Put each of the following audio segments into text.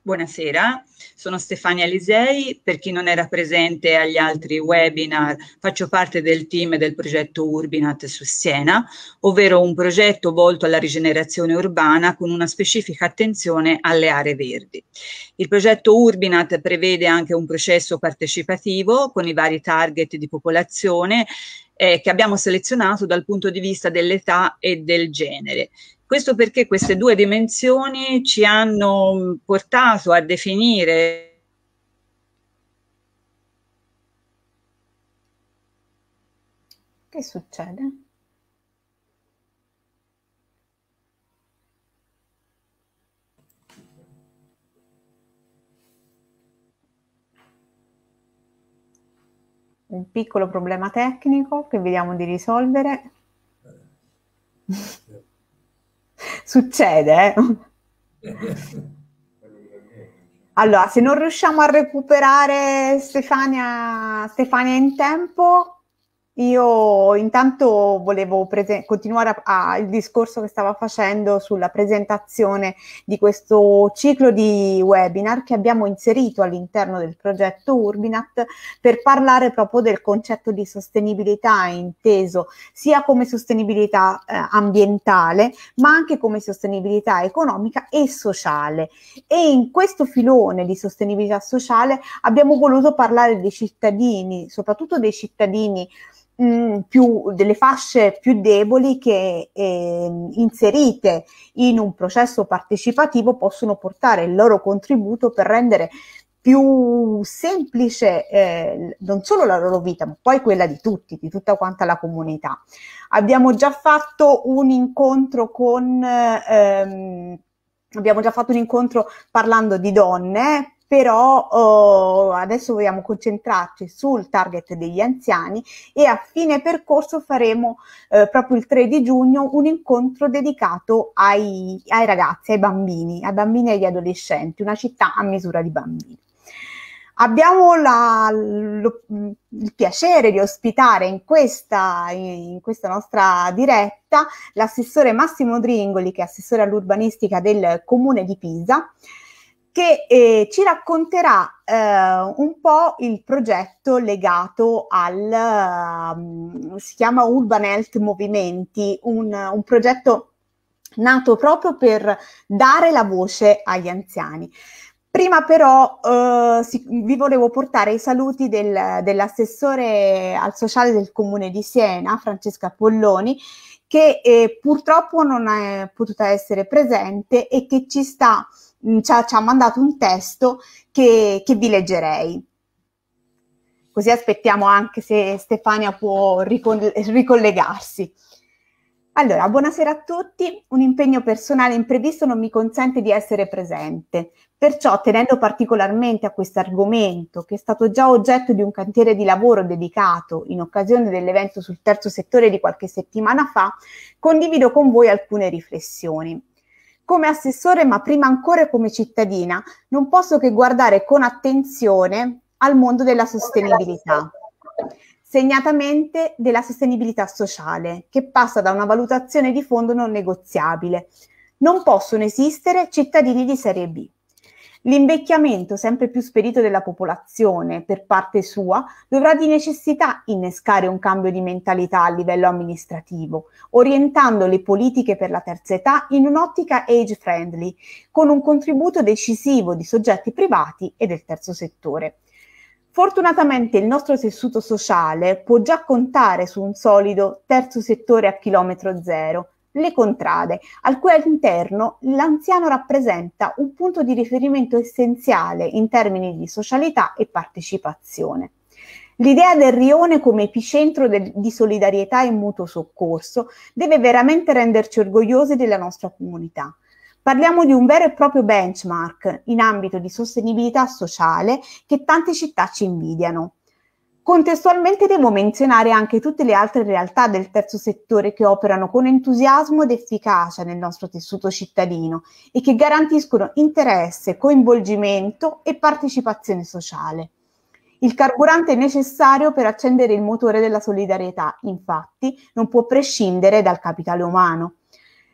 Buonasera, sono Stefania Lisei. Per chi non era presente agli altri webinar, faccio parte del team del progetto Urbinat su Siena, ovvero un progetto volto alla rigenerazione urbana con una specifica attenzione alle aree verdi. Il progetto Urbinat prevede anche un processo partecipativo con i vari target di popolazione che abbiamo selezionato dal punto di vista dell'età e del genere. Questo perché queste due dimensioni ci hanno portato a definire. Che succede? Un piccolo problema tecnico che vediamo di risolvere. Succede, Allora, se non riusciamo a recuperare Stefania in tempo, io intanto volevo continuare il discorso che stava facendo sulla presentazione di questo ciclo di webinar che abbiamo inserito all'interno del progetto Urbinat per parlare proprio del concetto di sostenibilità inteso sia come sostenibilità ambientale, ma anche come sostenibilità economica e sociale. E in questo filone di sostenibilità sociale abbiamo voluto parlare dei cittadini, soprattutto dei cittadini delle fasce più deboli che inserite in un processo partecipativo possono portare il loro contributo per rendere più semplice non solo la loro vita, ma poi quella di tutti, di tutta quanta la comunità. Abbiamo già fatto un incontro parlando di donne, però adesso vogliamo concentrarci sul target degli anziani e a fine percorso faremo proprio il 3 di giugno un incontro dedicato ai ragazzi, ai bambini e agli adolescenti, una città a misura di bambini. Abbiamo il piacere di ospitare in questa nostra diretta l'assessore Massimo Dringoli, che è assessore all'urbanistica del Comune di Pisa, che ci racconterà un po' il progetto legato si chiama Urban Health Movimenti, un progetto nato proprio per dare la voce agli anziani. Prima però vi volevo portare i saluti dell'assessore al sociale del Comune di Siena, Francesca Polloni, che purtroppo non è potuta essere presente e che ci ha mandato un testo che vi leggerei. Così aspettiamo anche se Stefania può ricollegarsi. Allora, buonasera a tutti. Un impegno personale imprevisto non mi consente di essere presente. Perciò, tenendo particolarmente a questo argomento, che è stato già oggetto di un cantiere di lavoro dedicato in occasione dell'evento sul terzo settore di qualche settimana fa, condivido con voi alcune riflessioni. Come assessore, ma prima ancora come cittadina, non posso che guardare con attenzione al mondo della sostenibilità, segnatamente della sostenibilità sociale, che passa da una valutazione di fondo non negoziabile. Non possono esistere cittadini di serie B. L'invecchiamento sempre più spedito della popolazione, per parte sua, dovrà di necessità innescare un cambio di mentalità a livello amministrativo, orientando le politiche per la terza età in un'ottica age friendly, con un contributo decisivo di soggetti privati e del terzo settore. Fortunatamente il nostro tessuto sociale può già contare su un solido terzo settore a chilometro zero, le contrade, al cui all'interno l'anziano rappresenta un punto di riferimento essenziale in termini di socialità e partecipazione. L'idea del rione come epicentro di solidarietà e mutuo soccorso deve veramente renderci orgogliosi della nostra comunità. Parliamo di un vero e proprio benchmark in ambito di sostenibilità sociale che tante città ci invidiano. Contestualmente devo menzionare anche tutte le altre realtà del terzo settore che operano con entusiasmo ed efficacia nel nostro tessuto cittadino e che garantiscono interesse, coinvolgimento e partecipazione sociale. Il carburante necessario per accendere il motore della solidarietà, infatti, non può prescindere dal capitale umano.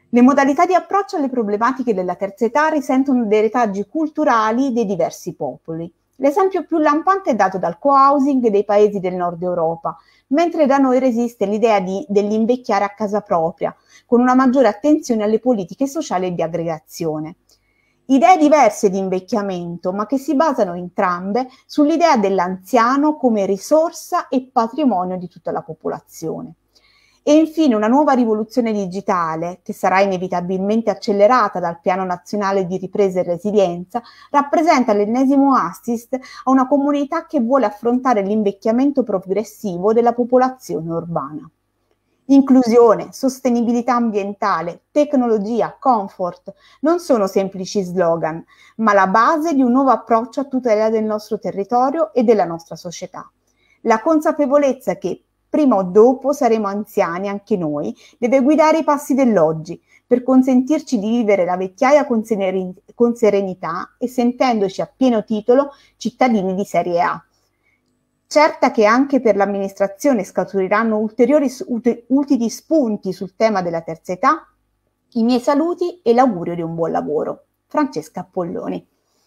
Le modalità di approccio alle problematiche della terza età risentono dei retaggi culturali dei diversi popoli. L'esempio più lampante è dato dal co-housing dei paesi del nord Europa, mentre da noi resiste l'idea dell'invecchiare a casa propria, con una maggiore attenzione alle politiche sociali e di aggregazione. Idee diverse di invecchiamento, ma che si basano entrambe sull'idea dell'anziano come risorsa e patrimonio di tutta la popolazione. E infine una nuova rivoluzione digitale, che sarà inevitabilmente accelerata dal Piano Nazionale di Ripresa e Resilienza, rappresenta l'ennesimo assist a una comunità che vuole affrontare l'invecchiamento progressivo della popolazione urbana. Inclusione, sostenibilità ambientale, tecnologia, comfort non sono semplici slogan, ma la base di un nuovo approccio a tutela del nostro territorio e della nostra società. La consapevolezza che prima o dopo saremo anziani anche noi deve guidare i passi dell'oggi per consentirci di vivere la vecchiaia con serenità e sentendoci a pieno titolo cittadini di serie A. Certa che anche per l'amministrazione scaturiranno ulteriori utili spunti sul tema della terza età, i miei saluti e l'augurio di un buon lavoro. Francesca Appolloni.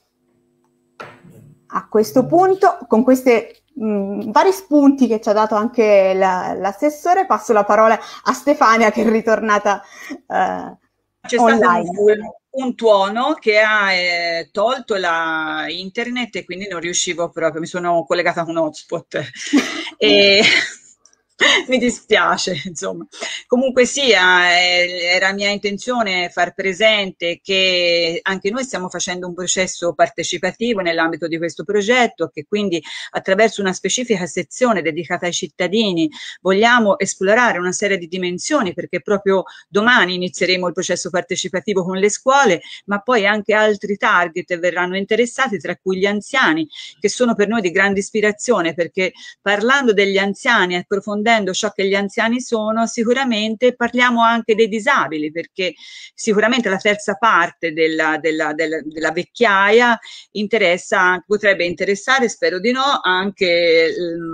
A questo punto, con questi vari spunti che ci ha dato anche l'assessore, passo la parola a Stefania, che è ritornata C'è online. Stato un tuono che ha tolto la internet e quindi non riuscivo proprio, mi sono collegata con un hotspot e mi dispiace, insomma. Comunque sia, era mia intenzione far presente che anche noi stiamo facendo un processo partecipativo nell'ambito di questo progetto, che quindi attraverso una specifica sezione dedicata ai cittadini vogliamo esplorare una serie di dimensioni, perché proprio domani inizieremo il processo partecipativo con le scuole, ma poi anche altri target verranno interessati, tra cui gli anziani, che sono per noi di grande ispirazione, perché parlando degli anziani, approfondendo ciò che gli anziani sono, sicuramente parliamo anche dei disabili, perché sicuramente la terza parte della vecchiaia potrebbe interessare, spero di no, anche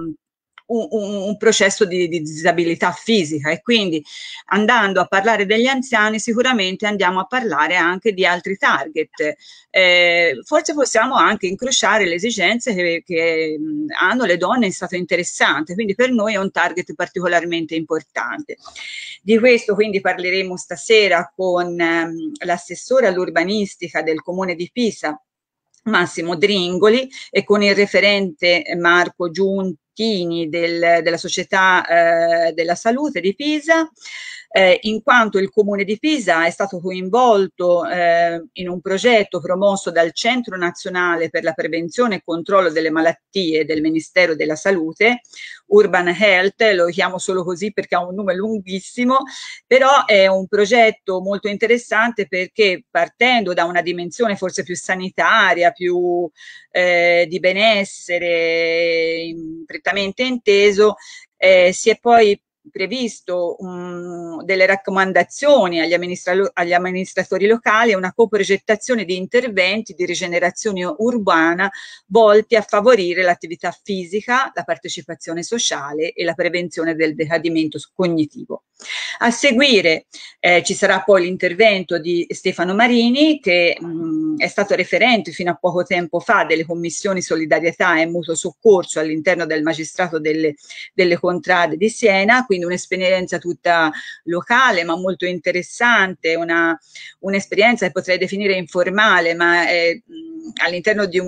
un processo di disabilità fisica, e quindi andando a parlare degli anziani sicuramente andiamo a parlare anche di altri target. Forse possiamo anche incrociare le esigenze che hanno le donne in stato interessante, quindi per noi è un target particolarmente importante. Di questo quindi parleremo stasera con l'assessore all'urbanistica del Comune di Pisa, Massimo Dringoli, e con il referente Marco Giuntini della Società della Salute di Pisa, in quanto il Comune di Pisa è stato coinvolto in un progetto promosso dal Centro Nazionale per la Prevenzione e Controllo delle Malattie del Ministero della Salute, Urban Health, lo chiamo solo così perché ha un nome lunghissimo, però è un progetto molto interessante perché, partendo da una dimensione forse più sanitaria, più di benessere prettamente inteso, si è poi previsto delle raccomandazioni agli amministratori locali e una coprogettazione di interventi di rigenerazione urbana volti a favorire l'attività fisica, la partecipazione sociale e la prevenzione del decadimento cognitivo. A seguire ci sarà poi l'intervento di Stefano Marini, che è stato referente fino a poco tempo fa delle commissioni solidarietà e mutuo soccorso all'interno del magistrato delle contrade di Siena, quindi un'esperienza tutta locale ma molto interessante, un'esperienza che potrei definire informale, ma all'interno di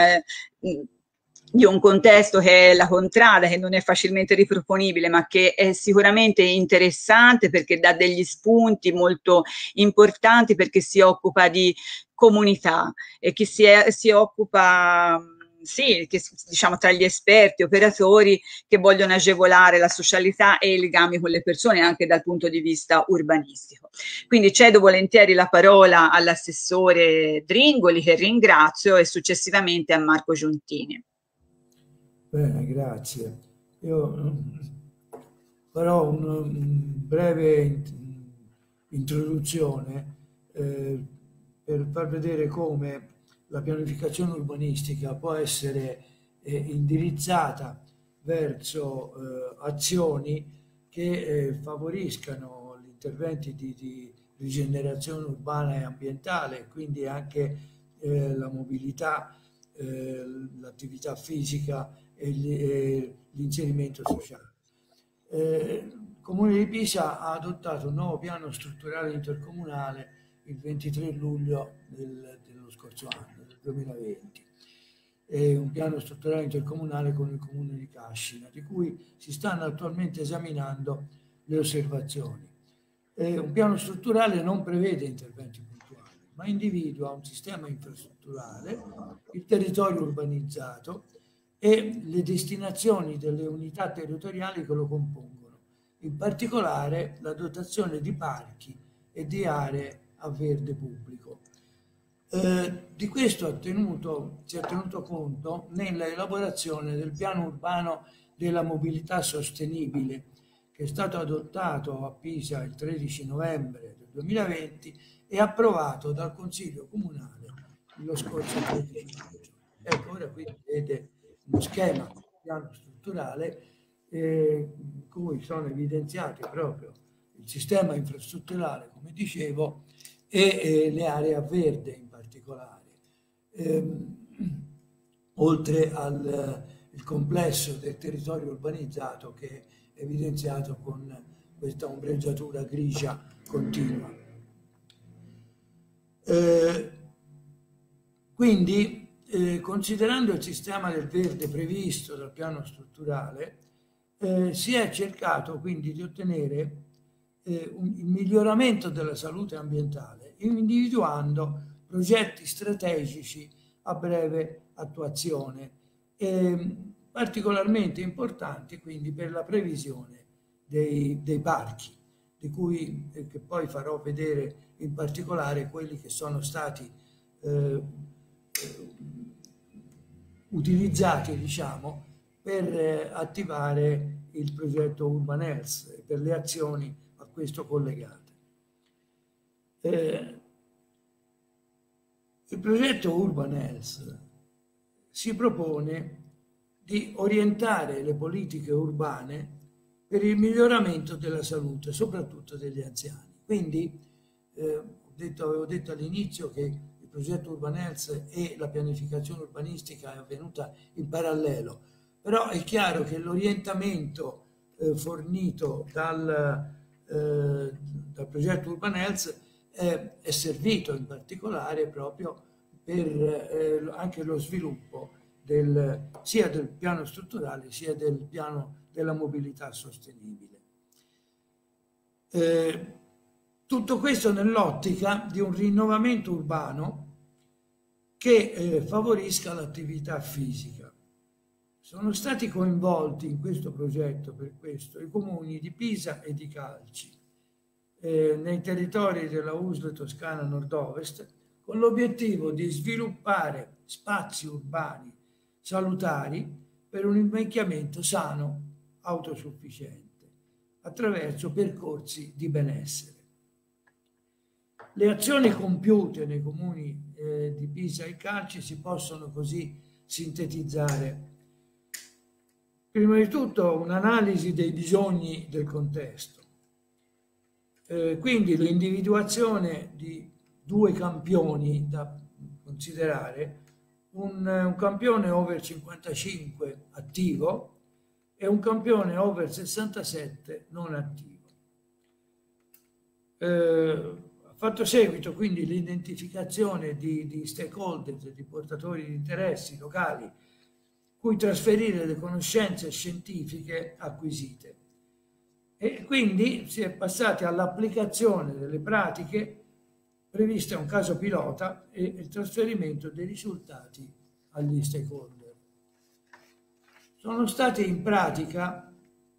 un contesto che è la contrada, che non è facilmente riproponibile, ma che è sicuramente interessante perché dà degli spunti molto importanti, perché si occupa di comunità e chi si occupa, sì, che, diciamo, tra gli esperti, operatori che vogliono agevolare la socialità e i legami con le persone anche dal punto di vista urbanistico. Quindi cedo volentieri la parola all'assessore Dringoli, che ringrazio, e successivamente a Marco Giuntini. Bene, grazie. Io farò una breve introduzione per far vedere come la pianificazione urbanistica può essere indirizzata verso azioni che favoriscano gli interventi di rigenerazione urbana e ambientale, quindi anche la mobilità, l'attività fisica e l'inserimento sociale. Il Comune di Pisa ha adottato un nuovo piano strutturale intercomunale il 23 luglio dello scorso anno, del 2020. È un piano strutturale intercomunale con il Comune di Cascina, di cui si stanno attualmente esaminando le osservazioni. Un piano strutturale non prevede interventi puntuali, ma individua un sistema infrastrutturale, il territorio urbanizzato e le destinazioni delle unità territoriali che lo compongono, in particolare la dotazione di parchi e di aree a verde pubblico. Di questo si è tenuto conto nella elaborazione del piano urbano della mobilità sostenibile, che è stato adottato a Pisa il 13 novembre del 2020 e approvato dal Consiglio Comunale lo scorso 13 maggio. Ecco, ora qui vedete uno schema di piano strutturale in cui sono evidenziati proprio il sistema infrastrutturale, come dicevo, e le aree a verde in particolare, oltre al il complesso del territorio urbanizzato che è evidenziato con questa ombreggiatura grigia continua. Quindi, considerando il sistema del verde previsto dal piano strutturale, si è cercato quindi di ottenere il miglioramento della salute ambientale, individuando progetti strategici a breve attuazione, particolarmente importanti quindi per la previsione dei parchi, di cui che poi farò vedere in particolare quelli che sono stati utilizzati, diciamo, per attivare il progetto Urban Health e per le azioni a questo collegate. Il progetto Urban Health si propone di orientare le politiche urbane per il miglioramento della salute, soprattutto degli anziani. Quindi avevo detto all'inizio che il progetto Urban Health e la pianificazione urbanistica è avvenuta in parallelo, però è chiaro che l'orientamento fornito dal progetto Urban Health è servito in particolare proprio per anche lo sviluppo sia del piano strutturale sia del piano della mobilità sostenibile. Tutto questo nell'ottica di un rinnovamento urbano che favorisca l'attività fisica. Sono stati coinvolti in questo progetto, per questo, i comuni di Pisa e di Calci, nei territori della USL Toscana Nord-Ovest, con l'obiettivo di sviluppare spazi urbani salutari per un invecchiamento sano, autosufficiente, attraverso percorsi di benessere. Le azioni compiute nei comuni di Pisa e Calci si possono così sintetizzare. Prima di tutto un'analisi dei bisogni del contesto, quindi l'individuazione di due campioni da considerare, un campione over 55 attivo e un campione over 67 non attivo. Ha fatto seguito quindi l'identificazione di stakeholder, di portatori di interessi locali, cui trasferire le conoscenze scientifiche acquisite. E quindi si è passati all'applicazione delle pratiche previste a un caso pilota e il trasferimento dei risultati agli stakeholder. Sono stati in pratica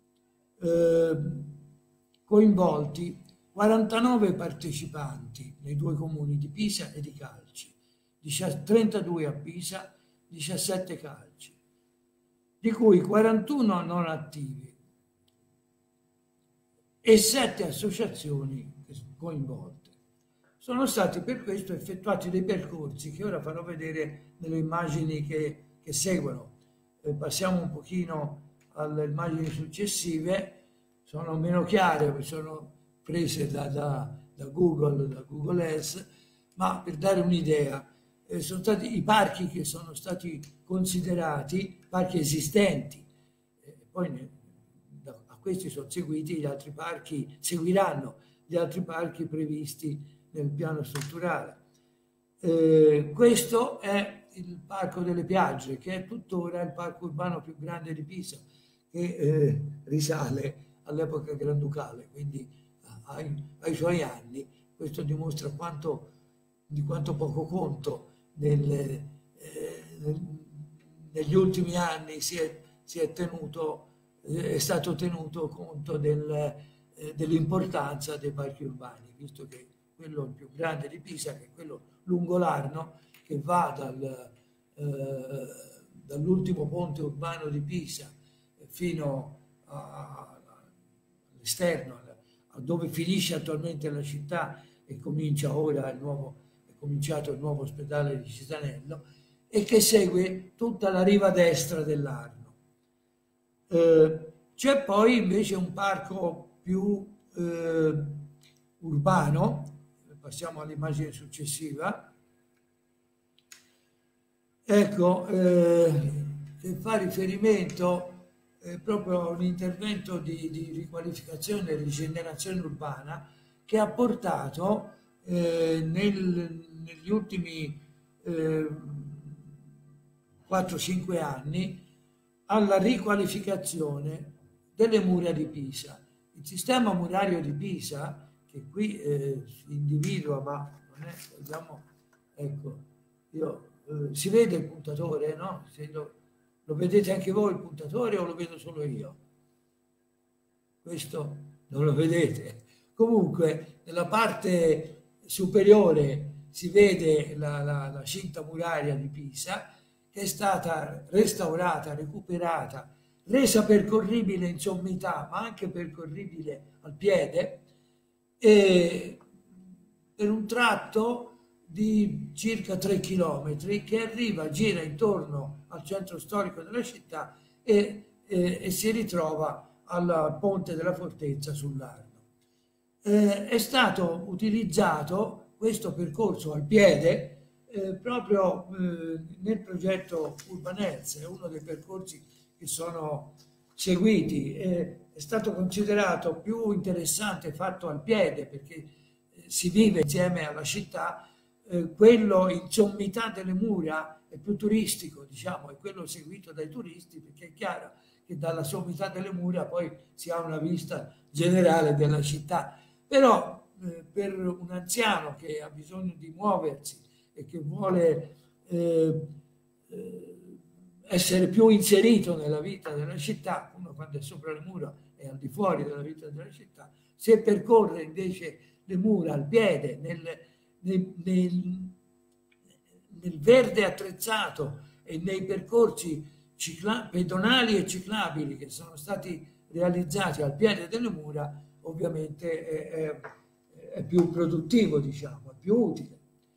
coinvolti 49 partecipanti nei due comuni di Pisa e di Calci, 32 a Pisa, 17 Calci, di cui 41 non attivi e 7 associazioni coinvolte. Sono stati per questo effettuati dei percorsi che ora farò vedere nelle immagini che seguono. Passiamo un pochino alle immagini successive, sono meno chiare, sono prese da da Google Earth, ma per dare un'idea, sono stati i parchi che sono stati considerati parchi esistenti, poi a questi sono seguiti gli altri parchi, seguiranno gli altri parchi previsti nel piano strutturale. Questo è il Parco delle Piagge, che è tuttora il parco urbano più grande di Pisa, che risale all'epoca granducale, quindi ai suoi anni. Questo dimostra di quanto poco conto negli ultimi anni è stato tenuto conto dell'importanza dei parchi urbani, visto che quello più grande di Pisa, che è quello lungo l'Arno, che va dall'ultimo ponte urbano di Pisa fino all'esterno, a dove finisce attualmente la città e comincia ora è cominciato il nuovo ospedale di Cisanello, e che segue tutta la riva destra dell'Arno. C'è poi invece un parco più urbano, passiamo all'immagine successiva, ecco, che fa riferimento proprio a un intervento di riqualificazione e rigenerazione urbana che ha portato negli ultimi 4-5 anni alla riqualificazione delle mura di Pisa. Il sistema murario di Pisa, che qui si individua, ma non è, vediamo, ecco, si vede il puntatore, no? Lo vedete anche voi il puntatore o lo vedo solo io? Questo non lo vedete. Comunque, nella parte superiore si vede la cinta muraria di Pisa, che è stata restaurata, recuperata, resa percorribile in sommità, ma anche percorribile al piede, e per un tratto di circa 3 chilometri che gira intorno al centro storico della città e si ritrova al ponte della fortezza sull'Arno. È stato utilizzato questo percorso al piede proprio nel progetto Urban Health, è uno dei percorsi che sono seguiti, è stato considerato più interessante fatto al piede perché si vive insieme alla città. Quello in sommità delle mura è più turistico, diciamo, è quello seguito dai turisti, perché è chiaro che dalla sommità delle mura poi si ha una vista generale della città. Però per un anziano che ha bisogno di muoversi e che vuole essere più inserito nella vita della città, uno quando è sopra le mura è al di fuori della vita della città, se percorre invece le mura al piede, nel verde attrezzato e nei percorsi pedonali e ciclabili che sono stati realizzati al piede delle mura, ovviamente è più produttivo, diciamo, è più utile.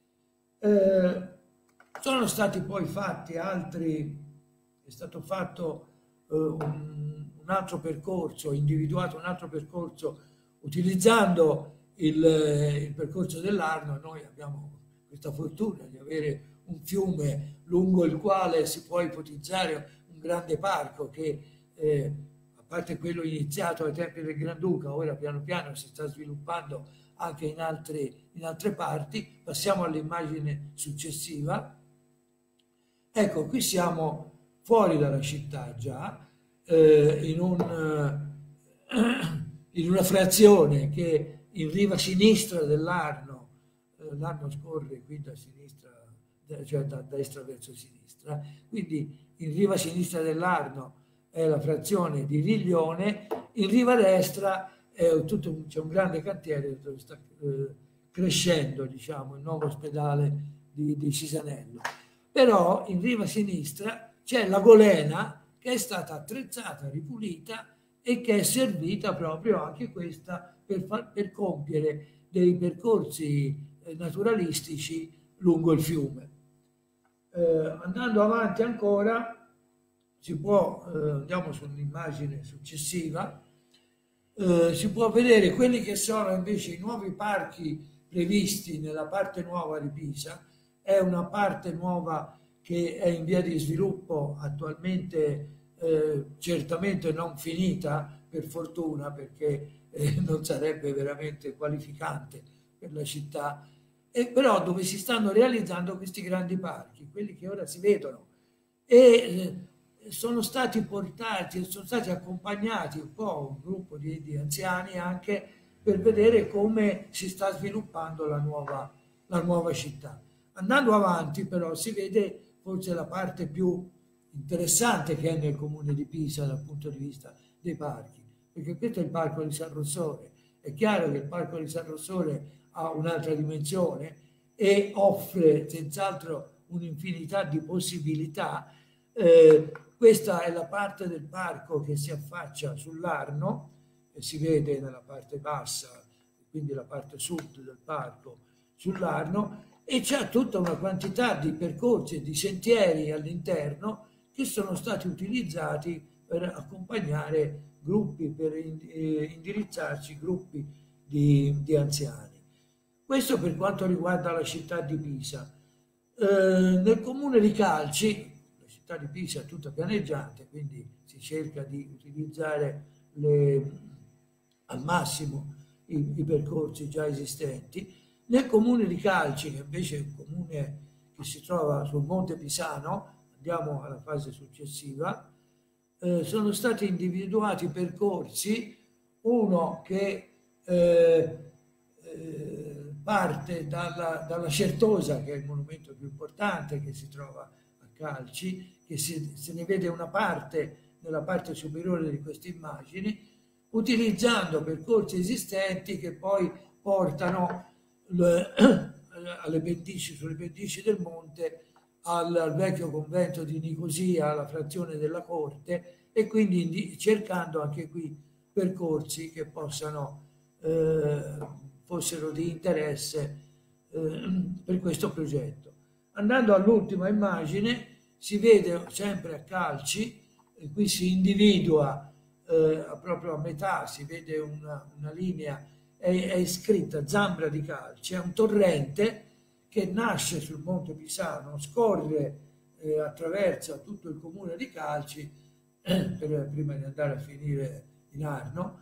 Sono stati poi fatti è stato fatto un altro percorso, individuato un altro percorso utilizzando il percorso dell'Arno. Noi abbiamo questa fortuna di avere un fiume lungo il quale si può ipotizzare un grande parco che, a parte quello iniziato ai tempi del Granduca, ora piano piano si sta sviluppando anche in altre parti. Passiamo all'immagine successiva. Ecco, qui siamo fuori dalla città già, in una frazione che in riva sinistra dell'Arno, l'Arno scorre qui da sinistra, cioè da destra verso sinistra, quindi in riva sinistra dell'Arno è la frazione di Riglione, in riva destra c'è un grande cantiere dove sta crescendo, diciamo, il nuovo ospedale di Cisanello. Però in riva sinistra c'è la Golena, che è stata attrezzata, ripulita e che è servita proprio anche questa per compiere dei percorsi naturalistici lungo il fiume. Andando avanti ancora, andiamo sull'immagine successiva, si può vedere quelli che sono invece i nuovi parchi previsti nella parte nuova di Pisa. È una parte nuova che è in via di sviluppo attualmente, certamente non finita, per fortuna, perché non sarebbe veramente qualificante per la città, però dove si stanno realizzando questi grandi parchi, quelli che ora si vedono, e sono stati portati, sono stati accompagnati un po' un gruppo di anziani anche per vedere come si sta sviluppando la nuova città. Andando avanti però si vede forse la parte più interessante che è nel comune di Pisa dal punto di vista dei parchi, perché questo è il parco di San Rossore. È chiaro che il parco di San Rossore ha un'altra dimensione e offre senz'altro un'infinità di possibilità. Questa è la parte del parco che si affaccia sull'Arno, e si vede nella parte bassa, quindi la parte sud del parco sull'Arno, e c'è tutta una quantità di percorsi e di sentieri all'interno che sono stati utilizzati per accompagnare gruppi, per indirizzarci gruppi di anziani. Questo per quanto riguarda la città di Pisa. Nel comune di Calci, la città di Pisa è tutta pianeggiante, quindi si cerca di utilizzare al massimo i percorsi già esistenti. Nel comune di Calci, che invece è un comune che si trova sul Monte Pisano, andiamo alla fase successiva, sono stati individuati percorsi, uno che parte dalla Certosa, che è il monumento più importante che si trova a Calci, che se ne vede una parte nella parte superiore di queste immagini, utilizzando percorsi esistenti che poi portano alle pendici, sulle pendici del monte, al vecchio convento di Nicosia, alla frazione della Corte, e quindi cercando anche qui percorsi che fossero di interesse per questo progetto. Andando all'ultima immagine, si vede sempre a Calci, e qui si individua proprio a metà, si vede una linea, è iscritta Zambra di Calci, è un torrente che nasce sul Monte Pisano, scorre, attraversa tutto il comune di Calci, prima di andare a finire in Arno,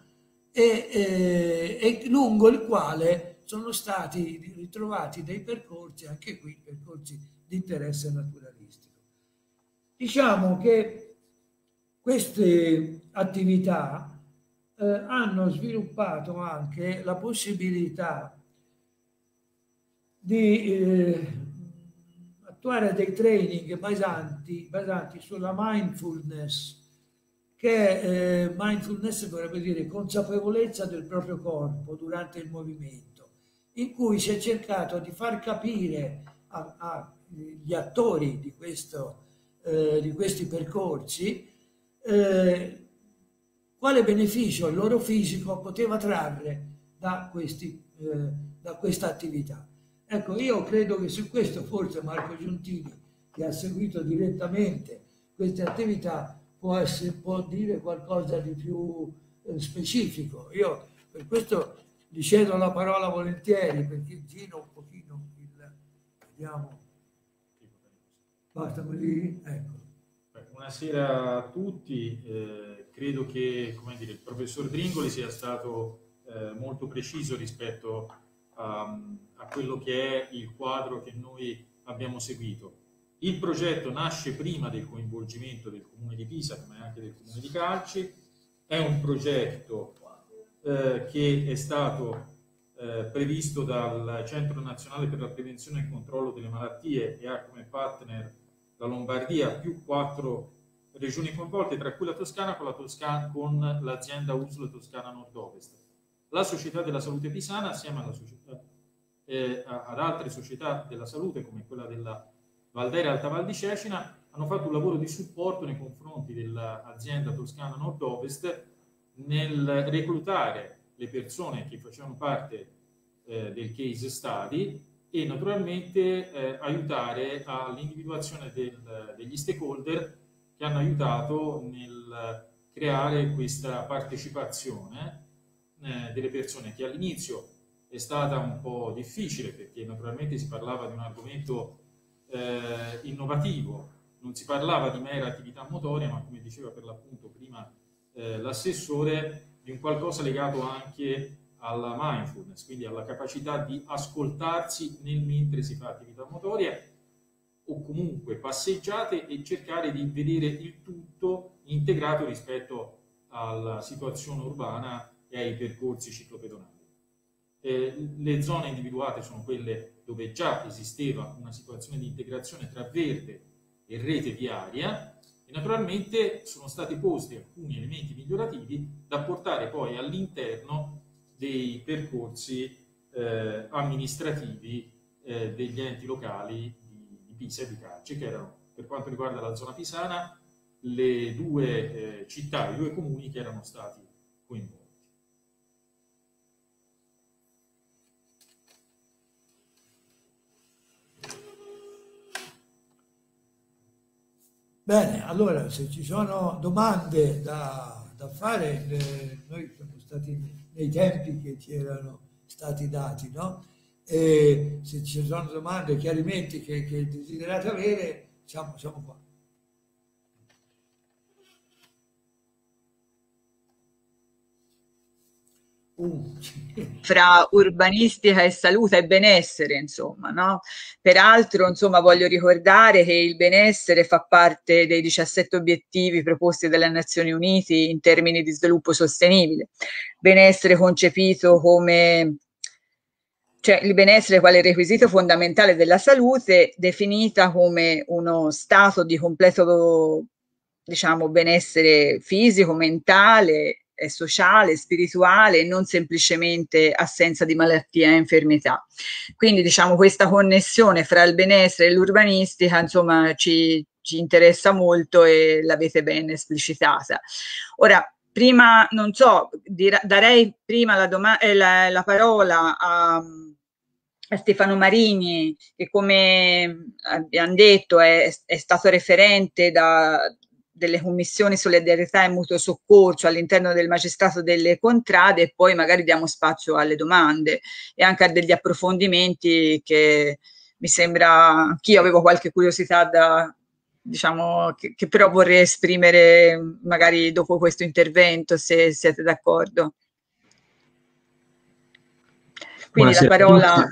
e lungo il quale sono stati ritrovati dei percorsi, anche qui percorsi di interesse naturalistico. Diciamo che queste attività hanno sviluppato anche la possibilità di attuare dei training basanti sulla mindfulness, che mindfulness vorrebbe dire consapevolezza del proprio corpo durante il movimento, in cui si è cercato di far capire agli attori di questi percorsi quale beneficio il loro fisico poteva trarre da questa attività. Ecco, io credo che su questo forse Marco Giuntini, che ha seguito direttamente queste attività, può dire qualcosa di più specifico. Io per questo gli cedo la parola volentieri, perché giro un pochino vediamo. Basta così? Ecco. Buonasera a tutti. Credo che, come dire, il professor Dringoli sia stato molto preciso rispetto a quello che è il quadro che noi abbiamo seguito. Il progetto nasce prima del coinvolgimento del Comune di Pisa, ma anche del Comune di Calci. È un progetto che è stato previsto dal Centro Nazionale per la Prevenzione e il Controllo delle Malattie e ha come partner la Lombardia più 4 regioni coinvolte, tra cui la Toscana con l'azienda USL Toscana Nord-Ovest. La Società della Salute Pisana, assieme alla società, ad altre società della salute come quella della Valdera Alta Val di Cecina, hanno fatto un lavoro di supporto nei confronti dell'azienda Toscana Nord-Ovest nel reclutare le persone che facevano parte del case study e naturalmente aiutare all'individuazione degli stakeholder che hanno aiutato nel creare questa partecipazione delle persone, che all'inizio è stata un po' difficile perché naturalmente si parlava di un argomento innovativo, non si parlava di mera attività motoria, ma come diceva per l'appunto prima l'assessore, di un qualcosa legato anche alla mindfulness, quindi alla capacità di ascoltarsi mentre si fa attività motoria o comunque passeggiate e cercare di vedere il tutto integrato rispetto alla situazione urbana e ai percorsi ciclopedonali. Le zone individuate sono quelle dove già esisteva una situazione di integrazione tra verde e rete viaria e naturalmente sono stati posti alcuni elementi migliorativi da portare poi all'interno dei percorsi amministrativi degli enti locali di Pisa e di Calce, che erano, per quanto riguarda la zona pisana, le due città, i due comuni che erano stati coinvolti. Bene, allora se ci sono domande da fare, noi siamo stati nei tempi che ci erano stati dati, no? E se ci sono domande, chiarimenti che desiderate avere, siamo qua. Fra urbanistica e salute e benessere, insomma, no? Peraltro, insomma, voglio ricordare che il benessere fa parte dei 17 obiettivi proposti dalle Nazioni Unite in termini di sviluppo sostenibile. Benessere concepito come, cioè il benessere quale requisito fondamentale della salute, definita come uno stato di completo, diciamo, benessere fisico, mentale, sociale, spirituale, non semplicemente assenza di malattia e infermità. Quindi diciamo questa connessione fra il benessere e l'urbanistica insomma ci interessa molto e l'avete ben esplicitata. Ora, prima, non so, darei prima la parola a Stefano Marini, che come abbiamo detto è stato referente delle commissioni solidarietà e mutuo soccorso all'interno del magistrato delle contrade, e poi magari diamo spazio alle domande e anche a degli approfondimenti che mi sembra, anch'io avevo qualche curiosità diciamo, che però vorrei esprimere magari dopo questo intervento, se siete d'accordo. Quindi buonasera, la parola...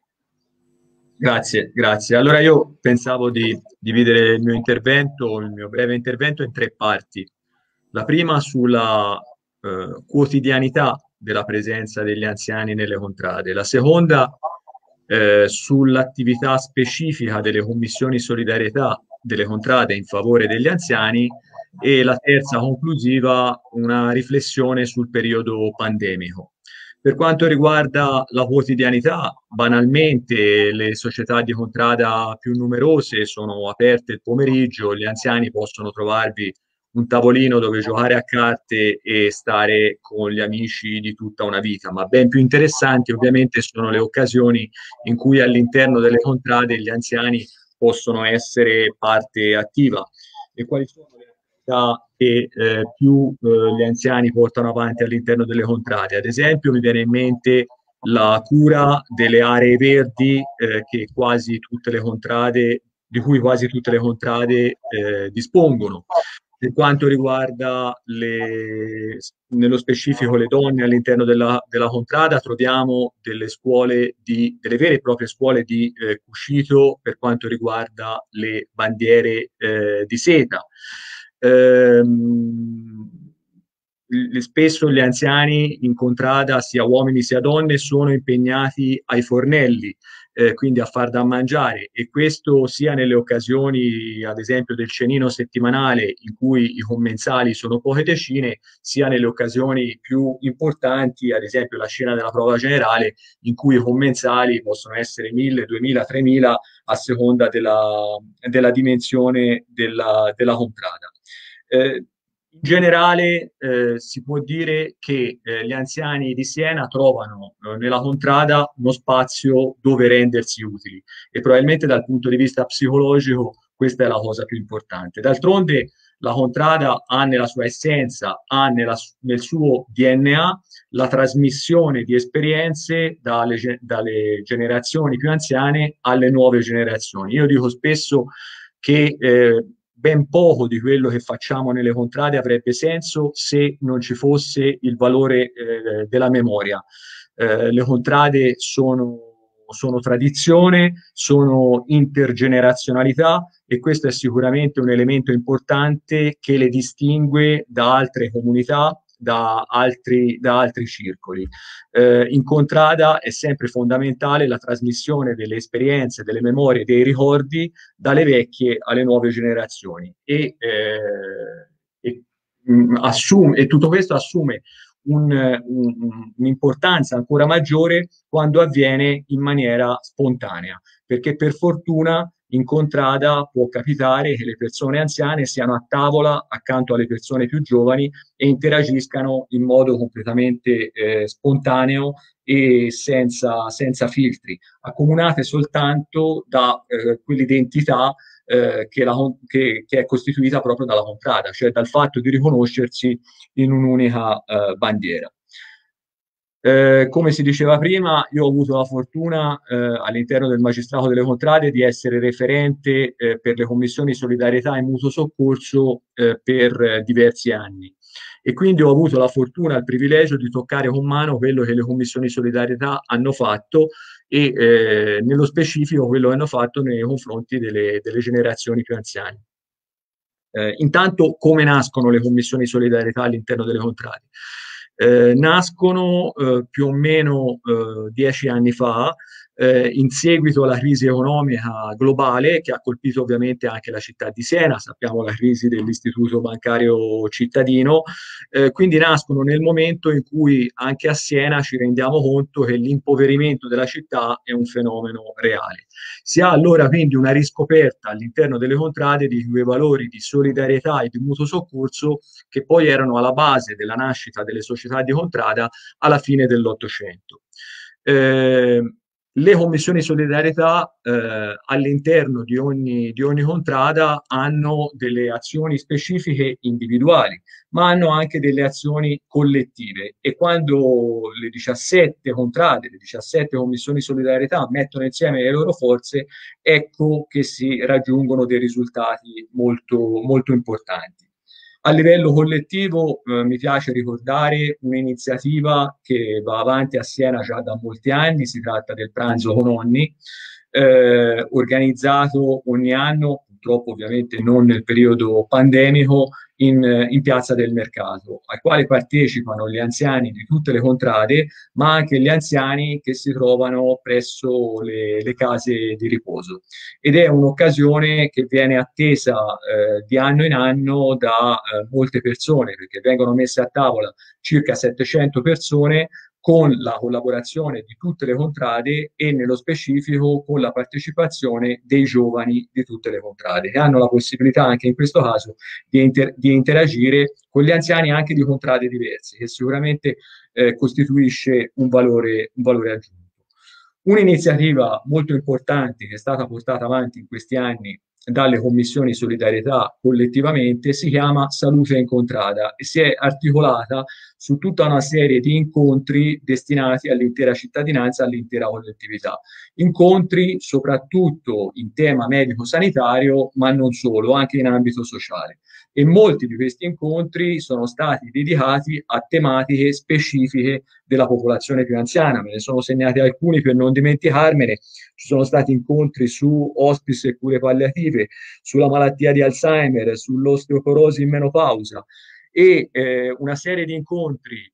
Grazie. Allora io pensavo di dividere il mio breve intervento in 3 parti. La prima sulla quotidianità della presenza degli anziani nelle contrade, la seconda sull'attività specifica delle commissioni solidarietà delle contrade in favore degli anziani e la terza conclusiva una riflessione sul periodo pandemico. Per quanto riguarda la quotidianità, banalmente le società di contrada più numerose sono aperte il pomeriggio, gli anziani possono trovarvi un tavolino dove giocare a carte e stare con gli amici di tutta una vita, ma ben più interessanti ovviamente sono le occasioni in cui all'interno delle contrade gli anziani possono essere parte attiva. E quali sono le attività che più gli anziani portano avanti all'interno delle contrade? Ad esempio mi viene in mente la cura delle aree verdi che quasi tutte le contrade, di cui quasi tutte le contrade dispongono. Per quanto riguarda nello specifico le donne all'interno della contrada, troviamo delle vere e proprie scuole di cucito per quanto riguarda le bandiere di seta. Spesso gli anziani in contrada, sia uomini sia donne, sono impegnati ai fornelli, quindi a far da mangiare, e questo sia nelle occasioni, ad esempio, del cenino settimanale in cui i commensali sono poche decine, sia nelle occasioni più importanti, ad esempio la cena della prova generale, in cui i commensali possono essere 1000, 2000, 3000 a seconda della dimensione della contrada. In generale si può dire che gli anziani di Siena trovano nella contrada uno spazio dove rendersi utili, e probabilmente dal punto di vista psicologico questa è la cosa più importante. D'altronde la contrada ha nella sua essenza, ha nel suo DNA la trasmissione di esperienze dalle generazioni più anziane alle nuove generazioni. Io dico spesso che ben poco di quello che facciamo nelle contrade avrebbe senso se non ci fosse il valore della memoria. Le contrade sono tradizione, sono intergenerazionalità, e questo è sicuramente un elemento importante che le distingue da altre comunità, da altri circoli. In contrada è sempre fondamentale la trasmissione delle esperienze, delle memorie, dei ricordi dalle vecchie alle nuove generazioni, e tutto questo assume un'importanza ancora maggiore quando avviene in maniera spontanea, perché per fortuna in contrada può capitare che le persone anziane siano a tavola accanto alle persone più giovani e interagiscano in modo completamente spontaneo e senza filtri, accomunate soltanto da quell'identità che è costituita proprio dalla contrada, cioè dal fatto di riconoscersi in un'unica bandiera. Come si diceva prima, io ho avuto la fortuna all'interno del magistrato delle contrade di essere referente per le commissioni solidarietà e mutuo soccorso per diversi anni, e quindi ho avuto la fortuna e il privilegio di toccare con mano quello che le commissioni solidarietà hanno fatto, e nello specifico quello che hanno fatto nei confronti delle generazioni più anziane. Intanto, come nascono le commissioni solidarietà all'interno delle contrade? Nascono più o meno 10 anni fa, in seguito alla crisi economica globale che ha colpito ovviamente anche la città di Siena. Sappiamo la crisi dell'istituto bancario cittadino, quindi nascono nel momento in cui anche a Siena ci rendiamo conto che l'impoverimento della città è un fenomeno reale. Si ha allora quindi una riscoperta all'interno delle contrade di quei valori di solidarietà e di mutuo soccorso che poi erano alla base della nascita delle società di contrada alla fine dell'Ottocento. Le commissioni solidarietà all'interno di ogni contrada hanno delle azioni specifiche individuali, ma hanno anche delle azioni collettive, e quando le 17 contrade, le 17 commissioni solidarietà mettono insieme le loro forze, ecco che si raggiungono dei risultati molto, molto importanti. A livello collettivo mi piace ricordare un'iniziativa che va avanti a Siena già da molti anni. Si tratta del pranzo con nonni, organizzato ogni anno, purtroppo ovviamente non nel periodo pandemico, in Piazza del Mercato, al quale partecipano gli anziani di tutte le contrade, ma anche gli anziani che si trovano presso le case di riposo. Ed è un'occasione che viene attesa di anno in anno da molte persone, perché vengono messe a tavola circa 700 persone, con la collaborazione di tutte le contrade e nello specifico con la partecipazione dei giovani di tutte le contrade, che hanno la possibilità anche in questo caso di interagire con gli anziani anche di contrade diverse, che sicuramente costituisce un valore aggiunto. Un'iniziativa molto importante che è stata portata avanti in questi anni dalle commissioni solidarietà collettivamente si chiama Salute in Contrada, e si è articolata su tutta una serie di incontri destinati all'intera cittadinanza, all'intera collettività. Incontri soprattutto in tema medico-sanitario, ma non solo, anche in ambito sociale. E molti di questi incontri sono stati dedicati a tematiche specifiche della popolazione più anziana. Me ne sono segnati alcuni per non dimenticarmene. Ci sono stati incontri su hospice e cure palliative, sulla malattia di Alzheimer, sull'osteoporosi in menopausa, e una serie di incontri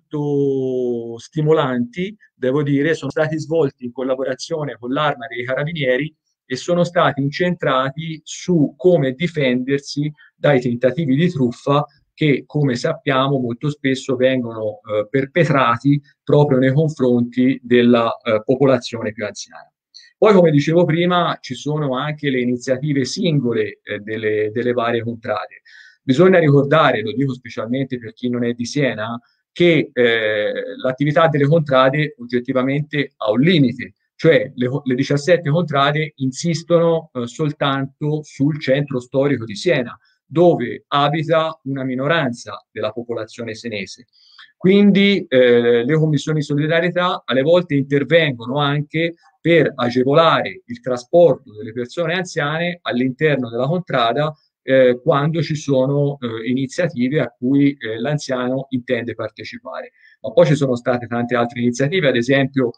molto stimolanti, devo dire, sono stati svolti in collaborazione con l'Arma dei Carabinieri e sono stati incentrati su come difendersi dai tentativi di truffa che, come sappiamo, molto spesso vengono perpetrati proprio nei confronti della popolazione più anziana. Poi, come dicevo prima, ci sono anche le iniziative singole delle varie contrade. Bisogna ricordare, lo dico specialmente per chi non è di Siena, che l'attività delle contrade oggettivamente ha un limite, cioè le 17 contrade insistono soltanto sul centro storico di Siena, dove abita una minoranza della popolazione senese. Quindi le commissioni di solidarietà alle volte intervengono anche per agevolare il trasporto delle persone anziane all'interno della contrada quando ci sono iniziative a cui l'anziano intende partecipare. Ma poi ci sono state tante altre iniziative, ad esempio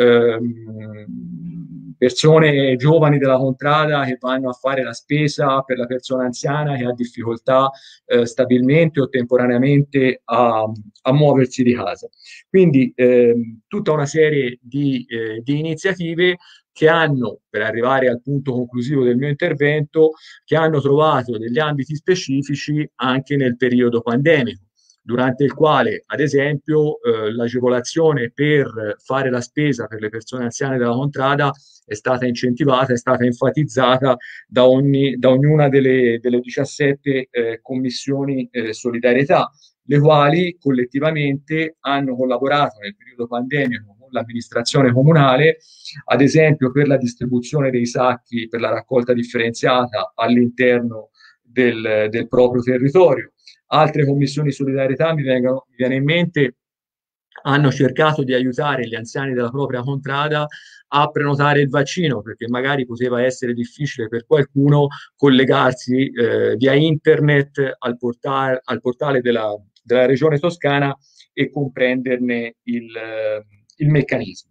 persone giovani della contrada che vanno a fare la spesa per la persona anziana che ha difficoltà stabilmente o temporaneamente a muoversi di casa. Quindi tutta una serie di iniziative che hanno, per arrivare al punto conclusivo del mio intervento, che hanno trovato degli ambiti specifici anche nel periodo pandemico, durante il quale, ad esempio, l'agevolazione per fare la spesa per le persone anziane della contrada è stata incentivata, è stata enfatizzata da ognuna delle 17 commissioni solidarietà, le quali collettivamente hanno collaborato nel periodo pandemico con l'amministrazione comunale, ad esempio per la distribuzione dei sacchi per la raccolta differenziata all'interno del proprio territorio. Altre commissioni di solidarietà mi viene in mente hanno cercato di aiutare gli anziani della propria contrada a prenotare il vaccino, perché magari poteva essere difficile per qualcuno collegarsi via internet al portale della regione toscana e comprenderne il meccanismo.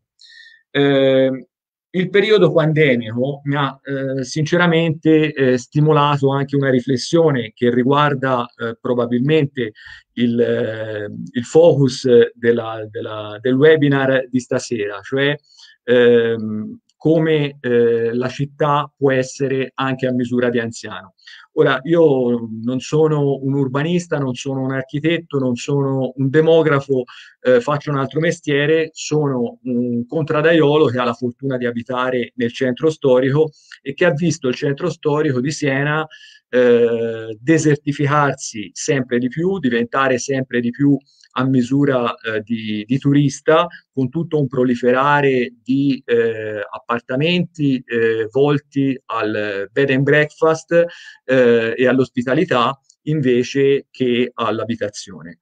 Il periodo pandemico mi ha sinceramente stimolato anche una riflessione che riguarda probabilmente il focus del webinar di stasera, cioè come la città può essere anche a misura di anziano. Ora, io non sono un urbanista, non sono un architetto, non sono un demografo, faccio un altro mestiere, sono un contradaiolo che ha la fortuna di abitare nel centro storico e che ha visto il centro storico di Siena desertificarsi sempre di più, diventare sempre di più a misura di turista, con tutto un proliferare di appartamenti volti al bed and breakfast e all'ospitalità invece che all'abitazione.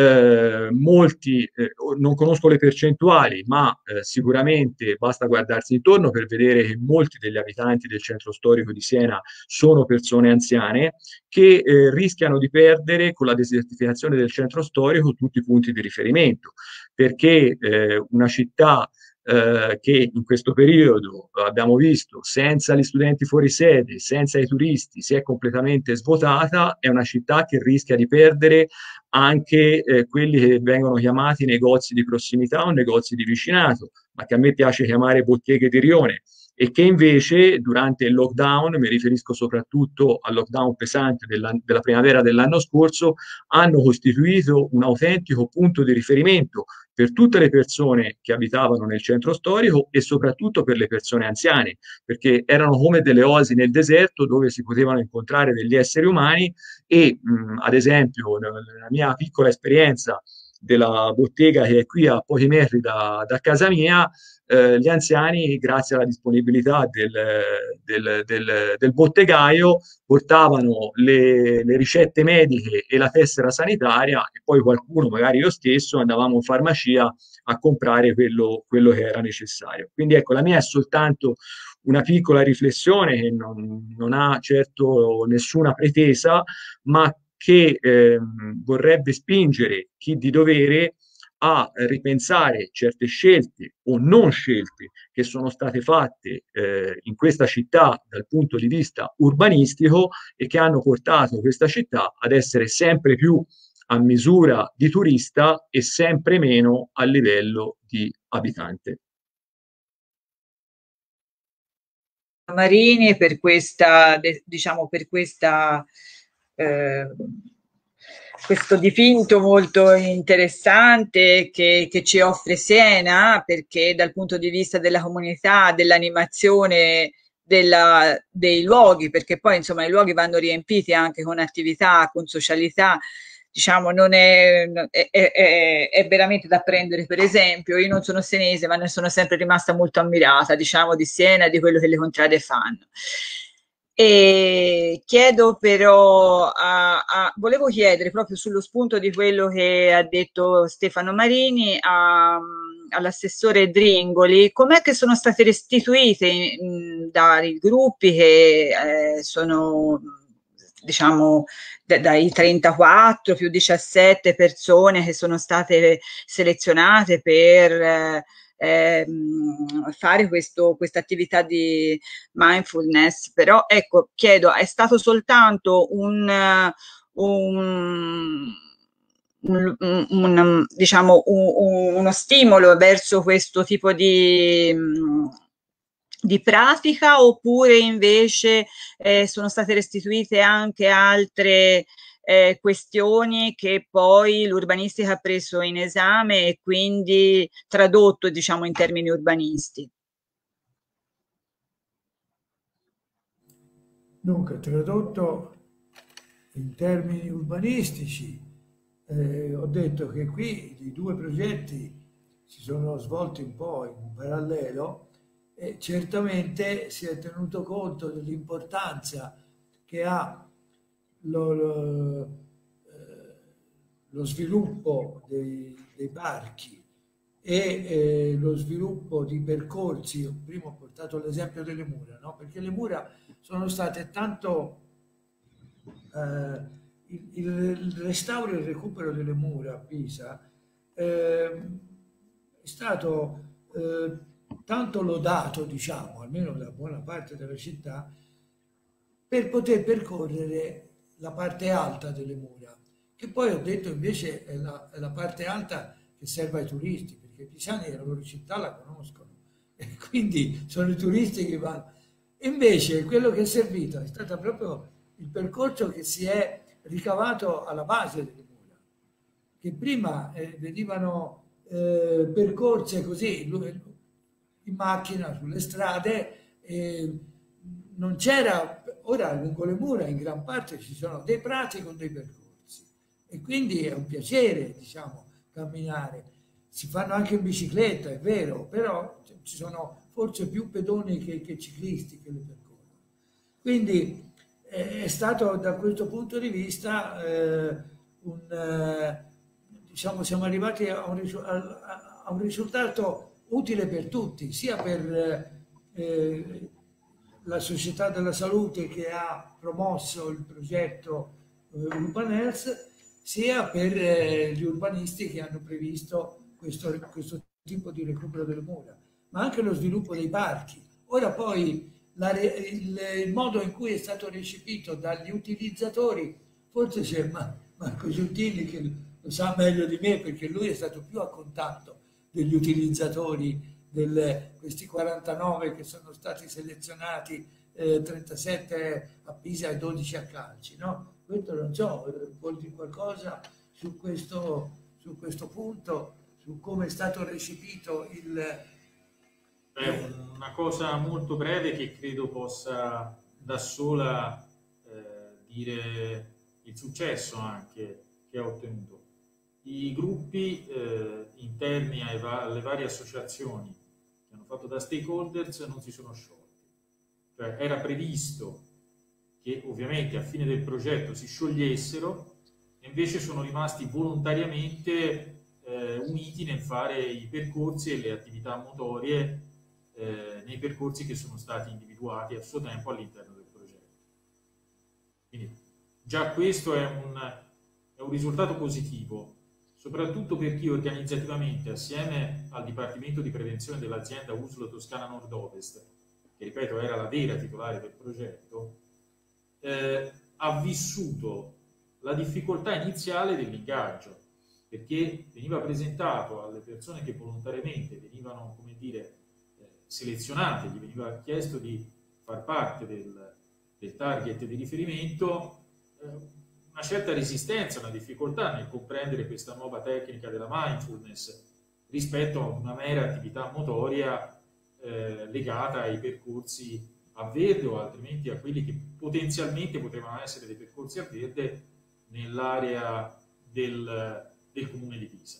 Molti, non conosco le percentuali, ma sicuramente basta guardarsi intorno per vedere che molti degli abitanti del centro storico di Siena sono persone anziane che rischiano di perdere con la desertificazione del centro storico tutti i punti di riferimento, perché una città che in questo periodo abbiamo visto senza gli studenti fuori sede, senza i turisti, si è completamente svuotata, è una città che rischia di perdere anche quelli che vengono chiamati negozi di prossimità o negozi di vicinato, ma che a me piace chiamare botteghe di rione, e che invece durante il lockdown, mi riferisco soprattutto al lockdown pesante della primavera dell'anno scorso, hanno costituito un autentico punto di riferimento per tutte le persone che abitavano nel centro storico e soprattutto per le persone anziane, perché erano come delle oasi nel deserto dove si potevano incontrare degli esseri umani e, ad esempio, nella mia piccola esperienza della bottega che è qui a pochi metri da casa mia, gli anziani, grazie alla disponibilità del bottegaio, portavano le ricette mediche e la tessera sanitaria e poi qualcuno, magari io stesso, andavamo in farmacia a comprare quello che era necessario. Quindi ecco, la mia è soltanto una piccola riflessione che non ha certo nessuna pretesa, ma che vorrebbe spingere chi di dovere a ripensare certe scelte o non scelte che sono state fatte in questa città dal punto di vista urbanistico e che hanno portato questa città ad essere sempre più a misura di turista e sempre meno a livello di abitante. Marini per questa, diciamo, per questa questo dipinto molto interessante che ci offre Siena, perché dal punto di vista della comunità, dell'animazione, dei luoghi, perché poi insomma i luoghi vanno riempiti anche con attività, con socialità, diciamo non è veramente da prendere per esempio. Io non sono senese, ma ne sono sempre rimasta molto ammirata, diciamo, di Siena e di quello che le contrade fanno. E chiedo però, volevo chiedere proprio sullo spunto di quello che ha detto Stefano Marini all'assessore Dringoli, com'è che sono state restituite dai gruppi che sono, diciamo, dai 34 più 17 persone che sono state selezionate per fare questa attività di mindfulness, però ecco, chiedo, è stato soltanto diciamo, uno stimolo verso questo tipo di pratica, oppure invece sono state restituite anche altre questioni che poi l'urbanistica ha preso in esame e quindi tradotto, diciamo, in termini urbanisti? Dunque, tradotto in termini urbanistici, ho detto che qui i due progetti si sono svolti un po' in parallelo e certamente si è tenuto conto dell'importanza che ha lo, lo sviluppo dei parchi e lo sviluppo di percorsi. Io prima ho portato l'esempio delle mura, no? Perché le mura sono state tanto il restauro e il recupero delle mura a Pisa è stato tanto lodato, diciamo, almeno da buona parte della città, per poter percorrere la parte alta delle mura, che poi ho detto invece è la parte alta che serve ai turisti, perché i pisani la loro città la conoscono e quindi sono i turisti che vanno. Invece quello che è servito è stato proprio il percorso che si è ricavato alla base delle mura, che prima venivano percorse così in macchina sulle strade, non c'era, ora lungo le mura in gran parte ci sono dei prati con dei percorsi e quindi è un piacere, diciamo, camminare. Si fanno anche in bicicletta, è vero, però ci sono forse più pedoni che ciclisti che le percorrono. Quindi è stato da questo punto di vista diciamo, siamo arrivati a un risultato utile per tutti, sia per la Società della Salute che ha promosso il progetto Urban Health, sia per gli urbanisti che hanno previsto questo tipo di recupero delle mura, ma anche lo sviluppo dei parchi. Ora poi il modo in cui è stato recepito dagli utilizzatori, forse c'è Marco Giuttini che lo sa meglio di me perché lui è stato più a contatto degli utilizzatori, questi 49 che sono stati selezionati, 37 a Pisa e 12 a Calci, no? Questo non so, vuol dire qualcosa su questo punto, su come è stato recepito È una cosa molto breve che credo possa da sola dire il successo anche che ha ottenuto. I gruppi interni alle varie associazioni che hanno fatto da stakeholders non si sono sciolti. Cioè, era previsto che ovviamente a fine del progetto si sciogliessero e invece sono rimasti volontariamente uniti nel fare i percorsi e le attività motorie nei percorsi che sono stati individuati a suo tempo all'interno del progetto. Quindi già questo è un risultato positivo, soprattutto per chi organizzativamente, assieme al Dipartimento di Prevenzione dell'azienda USL Toscana Nord-Ovest, che ripeto era la vera titolare del progetto, ha vissuto la difficoltà iniziale dell'ingaggio, perché veniva presentato alle persone che volontariamente venivano, come dire, selezionate, gli veniva chiesto di far parte del target di riferimento, una certa resistenza, una difficoltà nel comprendere questa nuova tecnica della mindfulness rispetto a una mera attività motoria legata ai percorsi a verde o altrimenti a quelli che potenzialmente potevano essere dei percorsi a verde nell'area del comune di Pisa.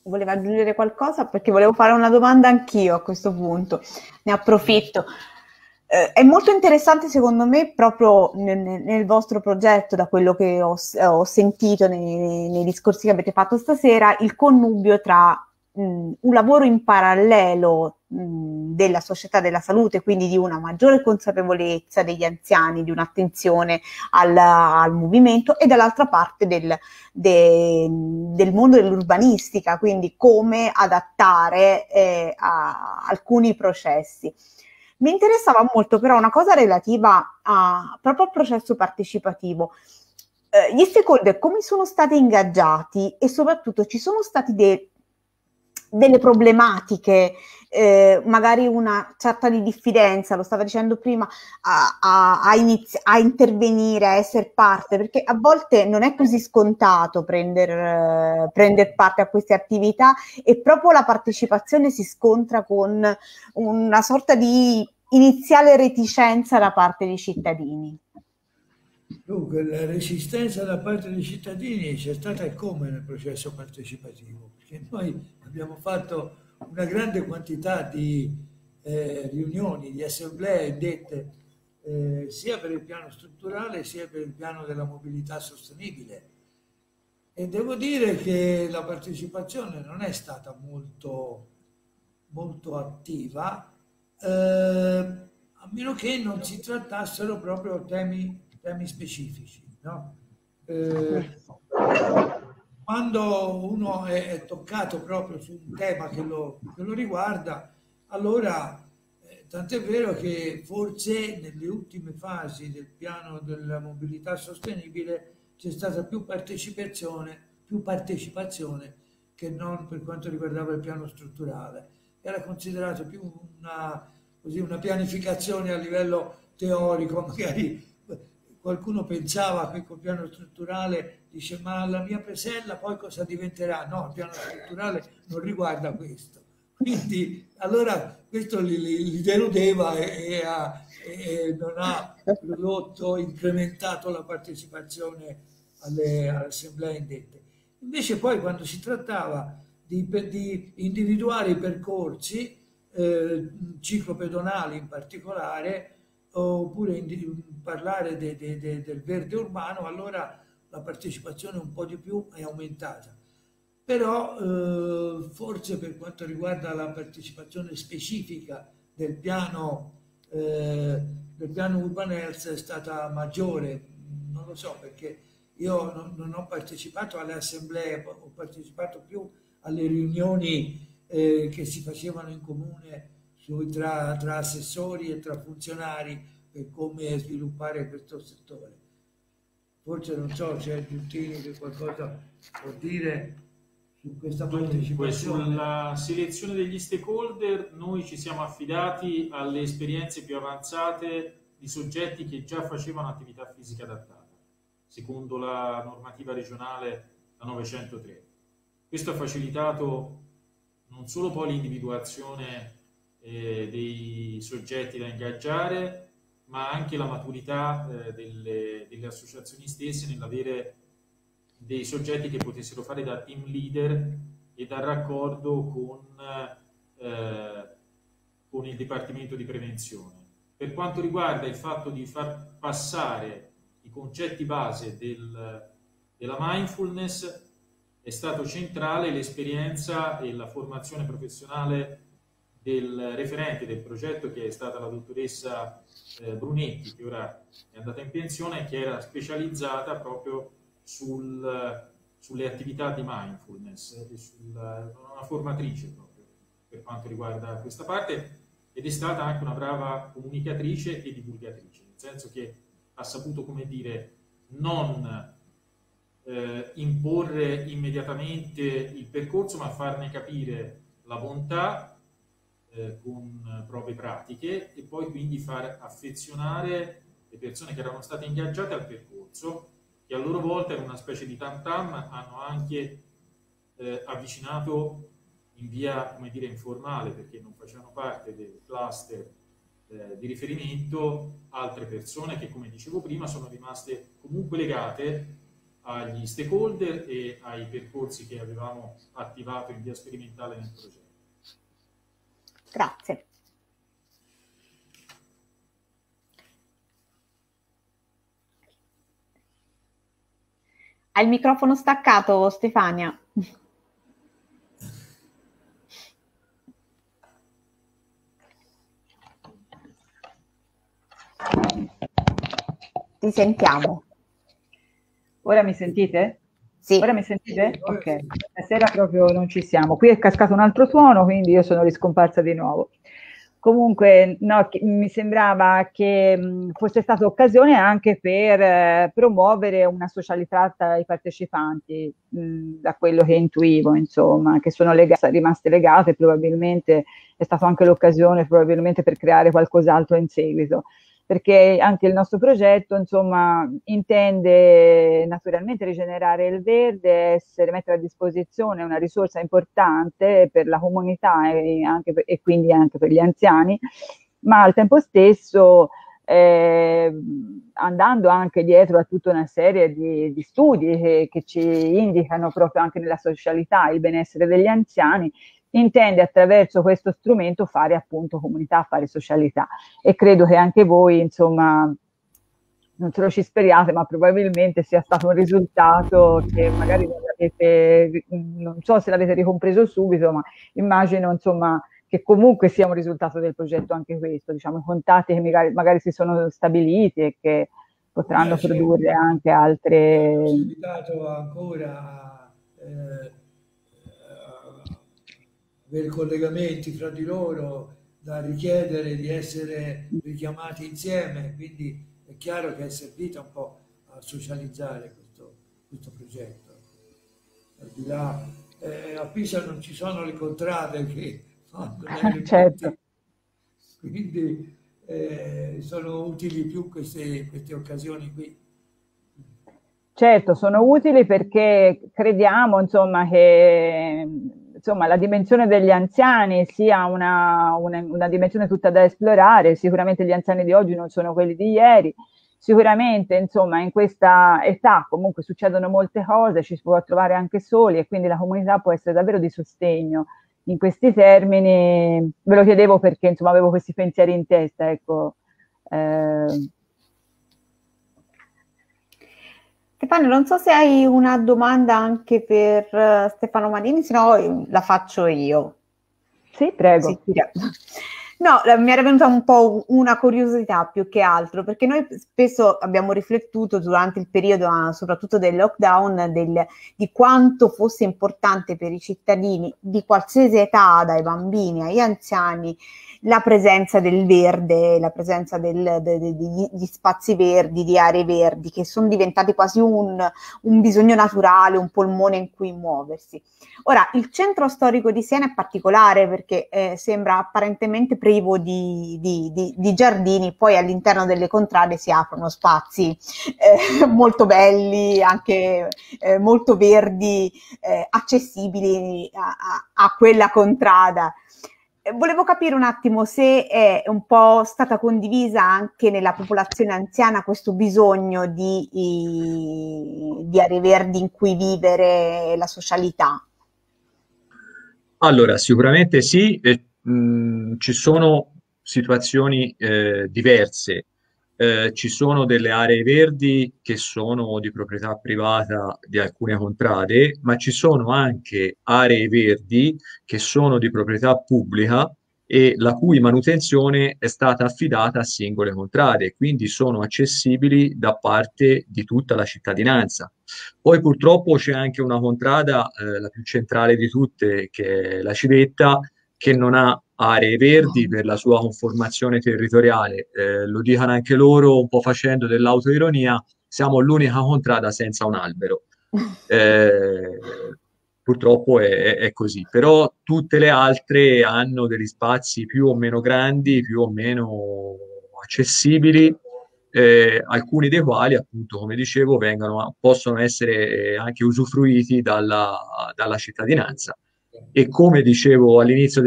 voleva aggiungere qualcosa? Perché volevo fare una domanda anch'io a questo punto, ne approfitto. È molto interessante secondo me proprio nel vostro progetto, da quello che ho sentito nei discorsi che avete fatto stasera, il connubio tra un lavoro in parallelo della società della salute, quindi di una maggiore consapevolezza degli anziani, di un'attenzione al movimento, e dall'altra parte del mondo dell'urbanistica, quindi come adattare a alcuni processi. Mi interessava molto però una cosa relativa proprio al processo partecipativo. Gli stakeholder come sono stati ingaggiati e soprattutto ci sono stati delle problematiche, magari una certa di diffidenza, lo stava dicendo prima, a intervenire, a essere parte, perché a volte non è così scontato prendere parte a queste attività, e proprio la partecipazione si scontra con una sorta di iniziale reticenza da parte dei cittadini. Dunque, la resistenza da parte dei cittadini c'è stata e come nel processo partecipativo, perché noi abbiamo fatto una grande quantità di riunioni, di assemblee dette sia per il piano strutturale sia per il piano della mobilità sostenibile. E devo dire che la partecipazione non è stata molto attiva, a meno che non si trattassero proprio temi specifici, no? Quando uno è toccato proprio su un tema che lo riguarda, allora tant'è vero che forse nelle ultime fasi del piano della mobilità sostenibile c'è stata più partecipazione che non per quanto riguardava il piano strutturale. Era considerato più una pianificazione a livello teorico, magari qualcuno pensava che col piano strutturale dice ma la mia presella poi cosa diventerà? No, il piano strutturale non riguarda questo. Quindi allora questo li deludeva e non ha prodotto, incrementato la partecipazione alle assemblee indette. Invece poi quando si trattava di individuare i percorsi, ciclopedonali in particolare, oppure parlare del verde urbano, allora la partecipazione un po' di più è aumentata. Però forse per quanto riguarda la partecipazione specifica del piano Urban Health è stata maggiore, non lo so perché io non ho partecipato alle assemblee, ho partecipato più alle riunioni che si facevano in comune tra assessori e tra funzionari per come sviluppare questo settore. Forse non so, c'è Giuntini che qualcosa può dire su questa partecipazione. Sulla selezione degli stakeholder noi ci siamo affidati alle esperienze più avanzate di soggetti che già facevano attività fisica adattata, secondo la normativa regionale la 903. Questo ha facilitato non solo poi l'individuazione dei soggetti da ingaggiare, ma anche la maturità delle associazioni stesse nell'avere dei soggetti che potessero fare da team leader e da raccordo con il Dipartimento di Prevenzione. Per quanto riguarda il fatto di far passare i concetti base della mindfulness, è stato centrale l'esperienza e la formazione professionale del referente del progetto, che è stata la dottoressa Brunetti, che ora è andata in pensione, che era specializzata proprio sulle attività di mindfulness, una formatrice proprio per quanto riguarda questa parte, ed è stata anche una brava comunicatrice e divulgatrice, nel senso che ha saputo, come dire, non imporre immediatamente il percorso, ma farne capire la bontà con prove pratiche, e poi quindi far affezionare le persone che erano state ingaggiate al percorso, che a loro volta in una specie di tam tam hanno anche avvicinato in via, come dire, informale, perché non facevano parte del cluster di riferimento, altre persone che, come dicevo prima, sono rimaste comunque legate agli stakeholder e ai percorsi che avevamo attivato in via sperimentale nel progetto. Grazie. Hai il microfono staccato, Stefania. Ti sentiamo. Ora mi sentite? Sì. Ora mi sentite? Ok, stasera proprio non ci siamo. Qui è cascato un altro suono, quindi io sono riscomparsa di nuovo. Comunque, no, mi sembrava che fosse stata occasione anche per promuovere una socialità tra i partecipanti, da quello che intuivo, insomma, che sono rimaste legate, probabilmente è stata anche l'occasione probabilmente per creare qualcos'altro in seguito, perché anche il nostro progetto, insomma, intende naturalmente rigenerare il verde, mettere a disposizione una risorsa importante per la comunità e quindi anche per gli anziani, ma al tempo stesso andando anche dietro a tutta una serie di studi che ci indicano proprio anche nella socialità il benessere degli anziani, intende attraverso questo strumento fare appunto comunità, fare socialità, e credo che anche voi, insomma, non solo ci speriate, ma probabilmente sia stato un risultato che magari non so se l'avete ricompreso subito, ma immagino, insomma, che comunque sia un risultato del progetto anche questo, diciamo, i contatti che magari si sono stabiliti e che potranno produrre anche altre... Ho invitato ancora avere collegamenti fra di loro, da richiedere di essere richiamati insieme, quindi è chiaro che è servito un po' a socializzare questo progetto. Al di là, a Pisa non ci sono le contrade che fanno certo. Quindi sono utili più queste occasioni qui. Certo, sono utili perché crediamo, insomma, che insomma, la dimensione degli anziani sia una dimensione tutta da esplorare. Sicuramente gli anziani di oggi non sono quelli di ieri, sicuramente, insomma, in questa età comunque succedono molte cose, ci si può trovare anche soli e quindi la comunità può essere davvero di sostegno. In questi termini ve lo chiedevo perché, insomma, avevo questi pensieri in testa, ecco. Stefano, non so se hai una domanda anche per Stefano Marini, se no la faccio io. Sì, prego. Sì, no, mi era venuta un po' una curiosità più che altro, perché noi spesso abbiamo riflettuto durante il periodo, soprattutto del lockdown, di quanto fosse importante per i cittadini di qualsiasi età, dai bambini agli anziani, la presenza del verde, la presenza di spazi verdi, di aree verdi, che sono diventati quasi un bisogno naturale, un polmone in cui muoversi. Ora, il centro storico di Siena è particolare perché sembra apparentemente privo di giardini, poi all'interno delle contrade si aprono spazi molto belli, anche molto verdi, accessibili a quella contrada. Volevo capire un attimo se è un po' stata condivisa anche nella popolazione anziana questo bisogno di aree verdi in cui vivere la socialità. Allora, sicuramente sì, ci sono situazioni diverse. Ci sono delle aree verdi che sono di proprietà privata di alcune contrade, ma ci sono anche aree verdi che sono di proprietà pubblica e la cui manutenzione è stata affidata a singole contrade, quindi sono accessibili da parte di tutta la cittadinanza. Poi purtroppo c'è anche una contrada, la più centrale di tutte, che è la Civetta, che non ha aree verdi per la sua conformazione territoriale. Lo dicono anche loro, un po' facendo dell'autoironia, siamo l'unica contrada senza un albero. Purtroppo è così, però tutte le altre hanno degli spazi più o meno grandi, più o meno accessibili, alcuni dei quali, appunto, come dicevo, possono essere anche usufruiti dalla cittadinanza. E come dicevo all'inizio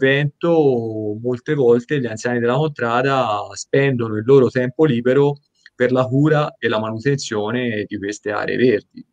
dell'intervento, molte volte gli anziani della contrada spendono il loro tempo libero per la cura e la manutenzione di queste aree verdi.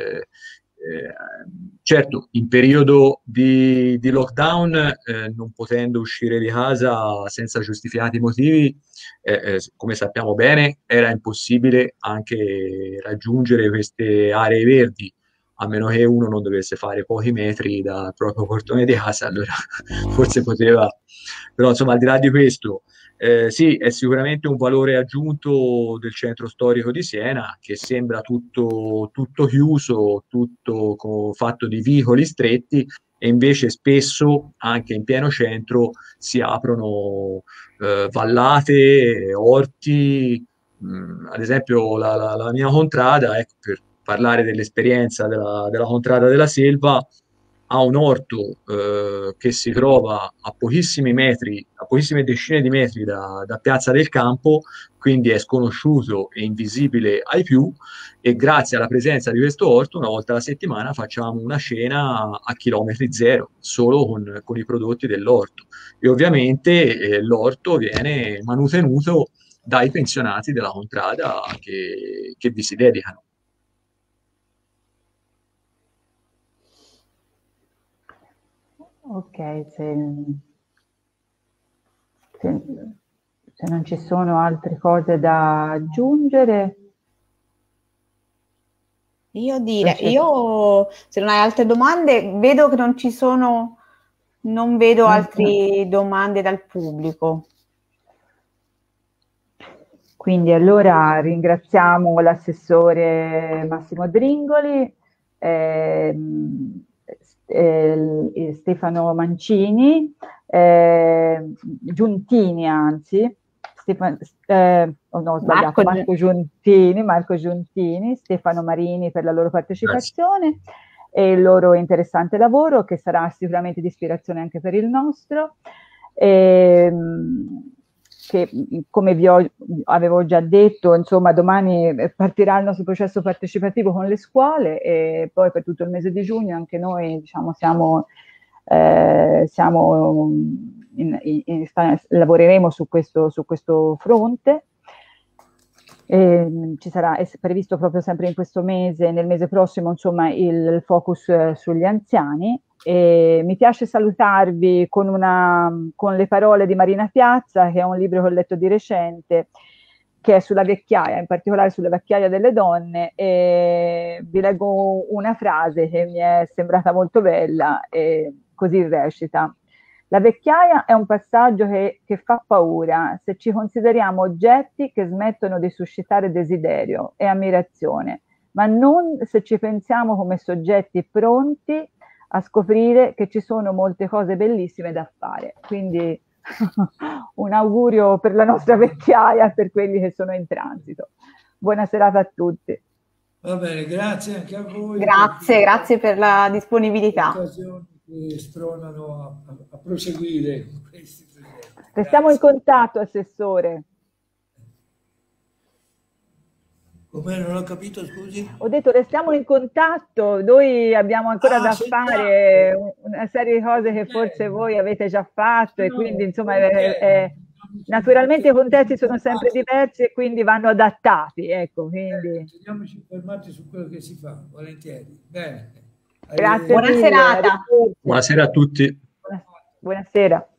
Certo, in periodo di lockdown, non potendo uscire di casa senza giustificati motivi, come sappiamo bene, era impossibile anche raggiungere queste aree verdi, a meno che uno non dovesse fare pochi metri dal proprio portone di casa, allora forse poteva. Però insomma, al di là di questo, sì, è sicuramente un valore aggiunto del centro storico di Siena, che sembra tutto chiuso, tutto fatto di vicoli stretti, e invece spesso anche in pieno centro si aprono vallate, orti. Ad esempio la mia contrada, ecco, per parlare dell'esperienza della contrada della Selva, ha un orto che si trova a pochissimi metri, a pochissime decine di metri da Piazza del Campo, quindi è sconosciuto e invisibile ai più, e grazie alla presenza di questo orto una volta alla settimana facciamo una cena a chilometri zero, solo con i prodotti dell'orto, e ovviamente l'orto viene manutenuto dai pensionati della contrada che vi si dedicano. Ok, se non ci sono altre cose da aggiungere. Io direi, se non hai altre domande, vedo che non vedo altre domande dal pubblico. Quindi allora ringraziamo l'assessore Massimo Dringoli, Stefano Mancini, Giuntini anzi, Marco Giuntini, Stefano Marini per la loro partecipazione e il loro interessante lavoro, che sarà sicuramente di ispirazione anche per il nostro. Che come avevo già detto, insomma, domani partirà il nostro processo partecipativo con le scuole, e poi per tutto il mese di giugno anche noi, diciamo, lavoreremo su questo fronte. Ci sarà, è previsto proprio sempre in questo mese, nel mese prossimo, insomma, il focus sugli anziani. E mi piace salutarvi con le parole di Marina Piazza, che è un libro che ho letto di recente, che è sulla vecchiaia, in particolare sulla vecchiaia delle donne, e vi leggo una frase che mi è sembrata molto bella, e così recita: la vecchiaia è un passaggio che fa paura se ci consideriamo oggetti che smettono di suscitare desiderio e ammirazione, ma non se ci pensiamo come soggetti pronti a scoprire che ci sono molte cose bellissime da fare. Quindi un augurio per la nostra vecchiaia, per quelli che sono in transito. Buona serata a tutti. Va bene, grazie anche a voi. Grazie per la disponibilità. Occasioni che spronano a proseguire questi progetti. Restiamo in contatto, Assessore. Come non ho capito, scusi? Ho detto restiamo in contatto, noi abbiamo ancora da fare una serie di cose che forse voi avete già fatto, e quindi insomma naturalmente i contesti sono sempre diversi e quindi vanno adattati, ecco, quindi teniamoci informati su quello che si fa, volentieri. Bene. Grazie. Buona serata. Buonasera a tutti. Buonasera.